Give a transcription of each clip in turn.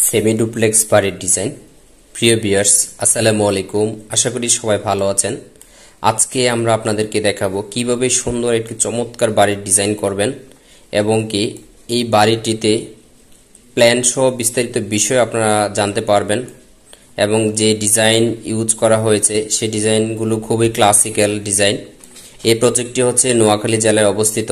Semi duplex বাড়ির design. প্রিয় viewers, আসসালামু আলাইকুম। আশা করি সবাই ভালো আছেন। আজকে আমরা আপনাদেরকে দেখাবো কিভাবে সুন্দর একটি চমৎকার বাড়ির ডিজাইন করবেন এবং কি এই বাড়িটিতে প্ল্যান সহ বিস্তারিত বিষয় আপনারা জানতে পারবেন এবং যে ডিজাইন ইউজ করা হয়েছে সেই ডিজাইনগুলো খুবই ক্লাসিক্যাল ডিজাইন। এই প্রজেক্টটি হচ্ছে নোয়াখালী জেলায় অবস্থিত।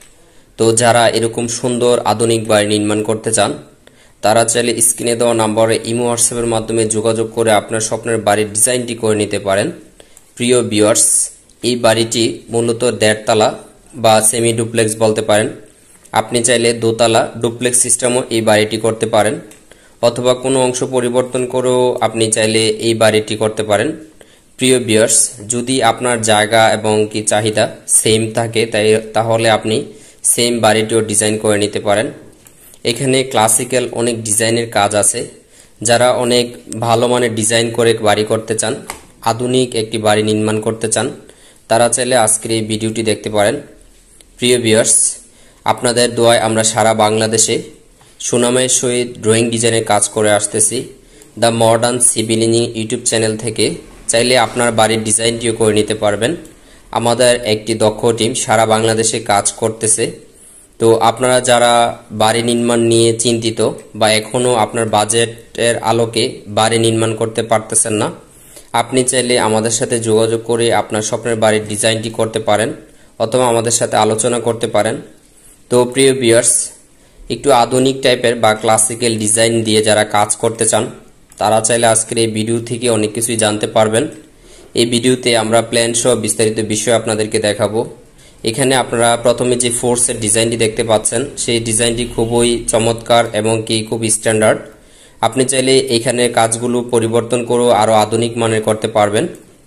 তো যারা এরকম সুন্দর আধুনিক বাড়ি নির্মাণ করতে চান তারা চাইলে স্ক্রিনে দেওয়া নম্বরে ইমো হোয়াটসঅ্যাপের মাধ্যমে যোগাযোগ করে আপনার স্বপ্নের বাড়ির ডিজাইনটি করে নিতে পারেন। প্রিয় ভিউয়ার্স, এই বাড়িটি মূলত 1.5 তলা বা সেমি ডুপ্লেক্স বলতে পারেন। আপনি চাইলে 2 তলা ডুপ্লেক্স সিস্টেমও এই বাড়িটি করতে পারেন, অথবা কোনো অংশ পরিবর্তন করেও আপনি চাইলে এই বাড়িটি করতে পারেন। প্রিয় ভিউয়ার্স, যদি আপনার জায়গা এবং কি চাহিদা সেম থাকে তাহলে আপনি সেম বাড়িটিও ডিজাইন করে নিতে পারেন। এখানে ক্লাসিক্যাল অনেক ডিজাইনের কাজ আছে। যারা অনেক ভালো মানের ডিজাইন করে বাড়ি করতে চান, আধুনিক একটি বাড়ি নির্মাণ করতে চান, তারা চাইলে আজকের এই ভিডিওটি দেখতে পারেন। প্রিয় ভিউয়ার্স, আপনাদের দোয়ায় আমরা সারা বাংলাদেশে সুনামের সহিত ড্রয়িং ডিজাইনের কাজ করে আসতেছি। The modern civil engineering YouTube channel থেকে চাইলে আপনার বাড়ির ডিজাইনটিও করে নিতে পারবেন। আমাদের একটি দক্ষ টিম সারা বাংলাদেশে কাজ করতেছে। তো আপনারা যারা বাড়ি নির্মাণ নিয়ে চিন্তিত বা এখনও আপনার বাজেটের আলোকে বাড়ি নির্মাণ করতে পারতেছেন না, আপনি চাইলে আমাদের সাথে যোগাযোগ করে আপনার স্বপ্নের বাড়ির ডিজাইনটি করতে পারেন অথবা আমাদের সাথে আলোচনা করতে পারেন। তো প্রিয় ভিউয়ার্স, একটু আধুনিক টাইপের বা ক্লাসিক্যাল ডিজাইন দিয়ে যারা কাজ করতে চান তারা চাইলে আজকের এই ভিডিও থেকে অনেক কিছুই জানতে পারবেন। এই ভিডিওতে আমরা প্ল্যান সহ বিস্তারিত বিষয় আপনাদেরকে দেখাবো। এখানে আপনারা প্রথমে যে ফোর্সের ডিজাইনটি দেখতে পাচ্ছেন সেই ডিজাইনটি খুবই চমৎকার এবং কি খুব স্ট্যান্ডার্ড। আপনি চাইলে এখানে কাজগুলো পরিবর্তন করেও আরও আধুনিক মানের করতে পারবেন।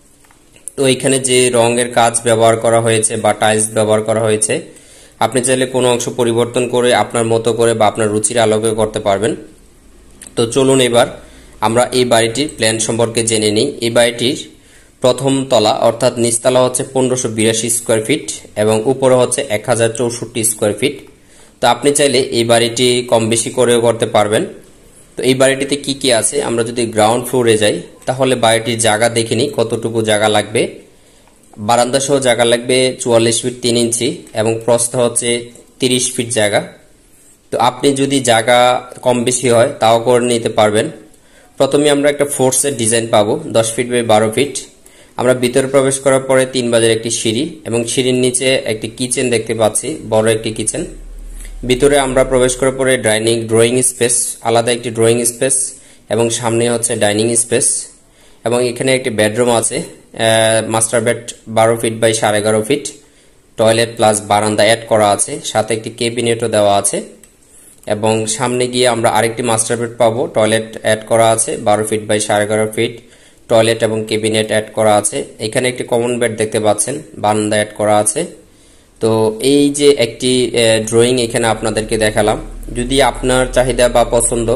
তো এখানে যে রঙের কাজ ব্যবহার করা হয়েছে বা টাইলস ব্যবহার করা হয়েছে, আপনি চাইলে কোনো অংশ পরিবর্তন করে আপনার মতো করে বা আপনার রুচির আলোকে করতে পারবেন। তো চলুন এবার আমরা এই বাড়িটির প্ল্যান সম্পর্কে জেনে নিই। এই বাড়িটির প্রথম তলা অর্থাৎ নিচতলা হচ্ছে 1582 স্কোয়ার ফিট এবং উপরে হচ্ছে 1064 স্কোয়ার ফিট। তো আপনি চাইলে এই বাড়িটি কম বেশি করেও করতে পারবেন। তো এই বাড়িটিতে কি কি আছে, আমরা যদি গ্রাউন্ড ফ্লোরে যাই তাহলে বাড়িটির জায়গা দেখে নিই কতটুকু জায়গা লাগবে। বারান্দা সহ জায়গা লাগবে 44 ফিট 3 ইঞ্চি এবং প্রস্থ হচ্ছে 30 ফিট জায়গা। তো আপনি যদি জায়গা কম বেশি হয় তাও করে নিতে পারবেন। প্রথমে আমরা একটা ফোর্সের ডিজাইন পাবো 10 ফিট বাই 12 ফিট। আমরা ভিতরে প্রবেশ করার পরে 3 বাজের একটি সিঁড়ি এবং সিঁড়ির নিচে একটি কিচেন দেখতে পাচ্ছি, বড় একটি কিচেন। ভিতরে আমরা প্রবেশ করার পরে ড্রয়িং স্পেস, আলাদা একটি ড্রয়িং স্পেস এবং সামনে হচ্ছে ডাইনিং স্পেস এবং এখানে একটি বেডরুম আছে। Master bed 12 feet by 11.5 feet, toilet plus বারান্দা অ্যাড করা আছে, সাথে একটি ক্যাবিনেটও দেওয়া আছে। এবং সামনে গিয়ে আমরা আরেকটি মাস্টার বেড পাবো, টয়লেট অ্যাড করা আছে 12 ফিট বাই 11.5 ফিট, টয়লেট এবং ক্যাবিনেট অ্যাড করা আছে। এখানে একটি কমন বেড দেখতে পাচ্ছেন, বারান্দা অ্যাড করা আছে। তো এই যে একটি ড্রয়িং এখানে আপনাদেরকে দেখালাম। যদি আপনার চাহিদা বা পছন্দ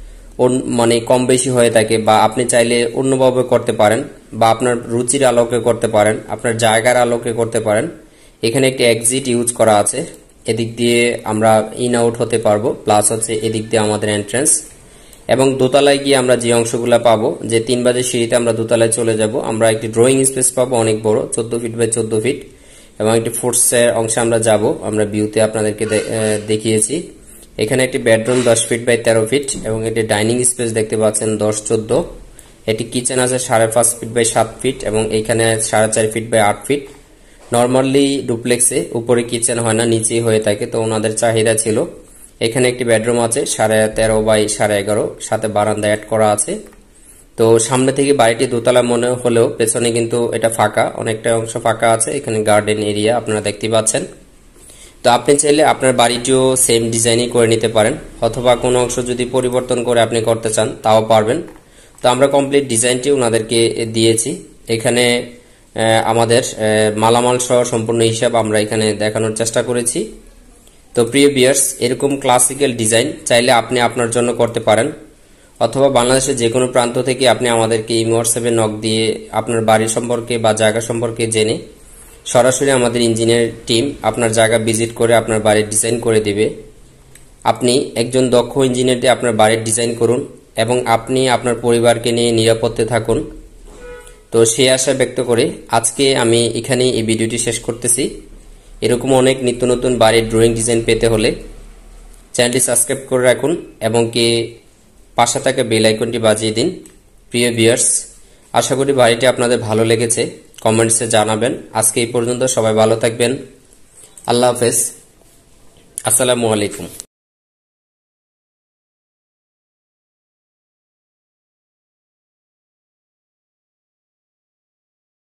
মানে কম বেশি হয়ে থাকে বা আপনি চাইলে অন্যভাবে করতে পারেন বা আপনার রুচির আলোকে করতে পারেন, আপনার জায়গার আলোকে করতে পারেন, এখানে একটি এক্সিট ইউজ করা আছে। এদিক দিয়ে আমরা ইন আউট হতে পারবো, প্লাস হচ্ছে এদিক দিয়ে আমাদের এন্ট্রান্স। এবং দোতলায় গিয়ে আমরা যে অংশগুলো পাবো, যে 3 বাজের সিঁড়িতে আমরা দোতলায় চলে যাব, আমরা একটি ড্রয়িং স্পেস পাবো অনেক বড় 14 ফিট বাই 14 ফিট এবং একটি ফোর্সের অংশে আমরা যাব, আমরা ভিউতে আপনাদেরকে দেখিয়েছি। এখানে একটি বেডরুম 10 ফিট বাই 13 ফিট এবং একটি ডাইনিং স্পেস দেখতে পাচ্ছেন 10-14। এটি কিচেন আছে 5.5 ফিট বাই 7 ফিট এবং এখানে 4.5 ফিট বাই 8 ফিট। নর্মালি ডুপ্লেক্সে উপরে কিচেন হয় না, নিচেই হয়ে থাকে, তো ওনাদের চাহিদা ছিল। এখানে একটি বেডরুম আছে 13.5 বাই 11.5, সাথে বারান্দা অ্যাড করা আছে। তো সামনে থেকে বাড়িটি দোতলা মনে হলেও পেছনে কিন্তু এটা ফাঁকা, অনেকটা অংশ ফাঁকা আছে। এখানে গার্ডেন এরিয়া আপনারা দেখতে পাচ্ছেন। তো আপনি চাইলে আপনার বাড়িটিও সেম ডিজাইনই করে নিতে পারেন, অথবা কোনো অংশ যদি পরিবর্তন করে আপনি করতে চান তাও পারবেন। তো আমরা কমপ্লিট ডিজাইনটি ওনাদেরকে দিয়েছি। এখানে আমাদের মালামাল সহ সম্পূর্ণ হিসাব আমরা এখানে দেখানোর চেষ্টা করেছি। তো প্রিয় ভিউয়ার্স, এরকম ক্লাসিক্যাল ডিজাইন চাইলে আপনি আপনার জন্য করতে পারেন, অথবা বাংলাদেশের যে কোনো প্রান্ত থেকে আপনি আমাদেরকে ইমো হোয়াটসঅ্যাপে নক দিয়ে আপনার বাড়ি সম্পর্কে বা জায়গা সম্পর্কে জেনে সরাসরি আমাদের ইঞ্জিনিয়ার টিম আপনার জায়গা ভিজিট করে আপনার বাড়ির ডিজাইন করে দিবে। আপনি একজন দক্ষ ইঞ্জিনিয়ার দিয়ে আপনার বাড়ির ডিজাইন করুন এবং আপনি আপনার পরিবারকে নিয়ে নিরাপদে থাকুন। তো সেই আশা ব্যক্ত করে আজকে আমি এখানে এই ভিডিওটি শেষ করতেছি। এরকম অনেক নিত্য নতুন বাড়ির ড্রয়িং ডিজাইন পেতে হলে চ্যানেলটি সাবস্ক্রাইব করে রাখুন এবং কি পাশে থাকা বেল আইকনটি বাজিয়ে দিন। প্রিয় ভিউয়ার্স, আশা করি বাড়িটি আপনাদের ভালো লেগেছে, কমেন্টসে জানাবেন। আজকে এই পর্যন্ত, সবাই ভালো থাকবেন। আল্লাহ হাফেজ, আসসালামু আলাইকুম।